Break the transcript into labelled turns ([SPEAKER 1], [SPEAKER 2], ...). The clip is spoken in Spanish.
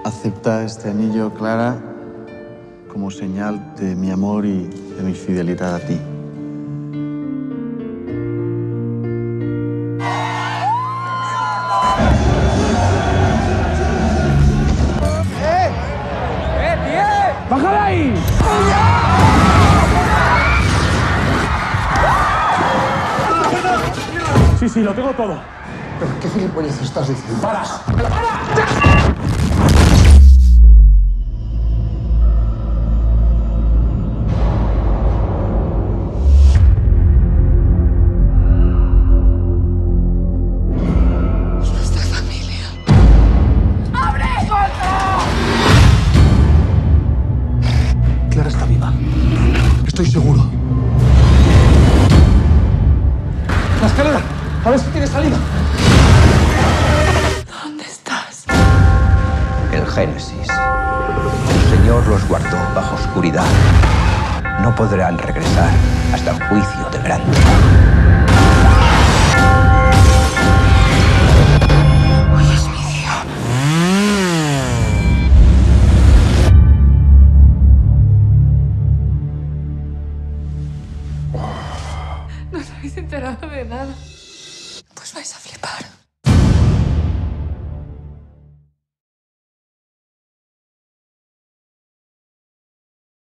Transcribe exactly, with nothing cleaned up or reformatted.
[SPEAKER 1] Acepta este anillo, Clara, como señal de mi amor y de mi fidelidad a ti.
[SPEAKER 2] ¡Eh! ¡Eh, tío! ¡Bájala ahí! Sí, sí, lo tengo todo.
[SPEAKER 3] ¿Pero qué gilipollas estás diciendo?
[SPEAKER 2] ¡Para! ¡Para!
[SPEAKER 3] Clara está viva. Estoy seguro.
[SPEAKER 2] ¡La escalera! A ver si tiene salida.
[SPEAKER 4] ¿Dónde estás?
[SPEAKER 5] El Génesis. El Señor los guardó bajo oscuridad. No podrán regresar hasta el juicio del grande.
[SPEAKER 4] Hoy es mi día. No os habéis enterado de nada. Pues vais a flipar.